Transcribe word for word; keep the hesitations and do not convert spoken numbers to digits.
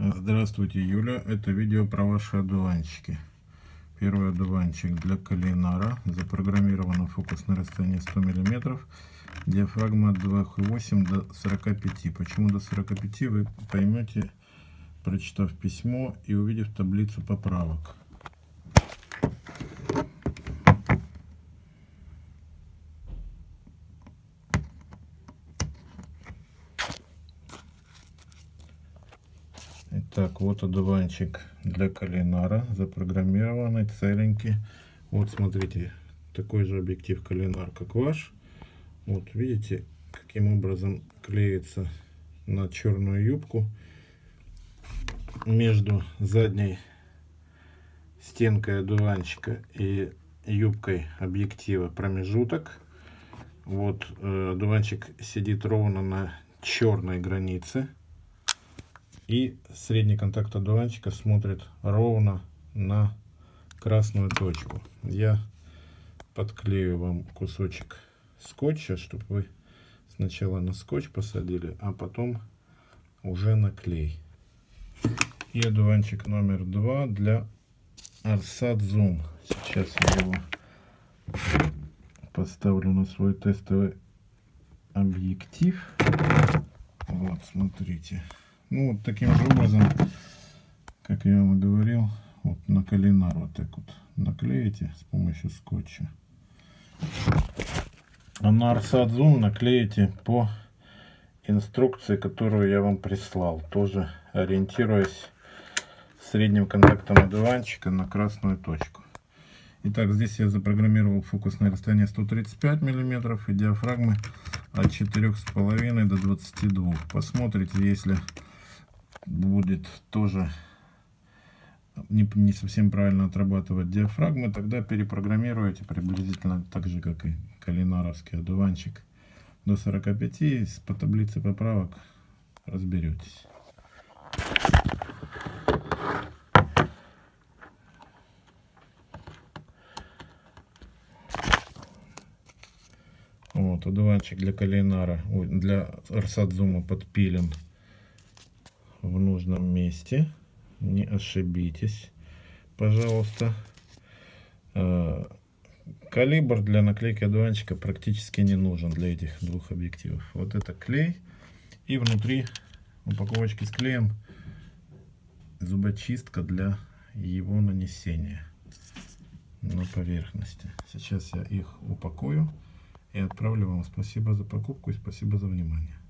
Здравствуйте, Юля. Это видео про ваши одуванчики. Первый одуванчик для Калинара. Запрограммировано фокусное расстояние сто миллиметров. Диафрагма от двух и восьми до сорока пяти. Почему до сорока пяти, вы поймете, прочитав письмо и увидев таблицу поправок. Итак, вот одуванчик для Калинара, запрограммированный, целенький. Вот смотрите, такой же объектив Калинар, как ваш. Вот видите, каким образом клеится на черную юбку между задней стенкой одуванчика и юбкой объектива промежуток. Вот э, одуванчик сидит ровно на черной границе. И средний контакт одуванчика смотрит ровно на красную точку. Я подклею вам кусочек скотча, чтобы вы сначала на скотч посадили, а потом уже на клей. И одуванчик номер два для Arsat Zoom. Сейчас я его поставлю на свой тестовый объектив. Вот, смотрите. Ну, вот таким же образом, как я вам и говорил, вот на Калинар вот так вот наклеите с помощью скотча. А на Arsat Zoom наклеите по инструкции, которую я вам прислал, тоже ориентируясь средним контактом одуванчика на красную точку. Итак, здесь я запрограммировал фокусное расстояние сто тридцать пять миллиметров и диафрагмы от четырёх с половиной до двадцати двух. Посмотрите, если будет тоже не, не совсем правильно отрабатывать диафрагмы, тогда перепрограммируете приблизительно так же, как и калинаровский одуванчик, до сорока пяти. По таблице поправок разберетесь. Вот одуванчик для Калинара, для Arsat Zoom подпилен в нужном месте. Не ошибитесь, пожалуйста. Калибр для наклейки одуванчика практически не нужен для этих двух объективов. Вот это клей, и внутри упаковочки с клеем зубочистка для его нанесения на поверхности. Сейчас я их упакую и отправлю вам. Спасибо за покупку и спасибо за внимание.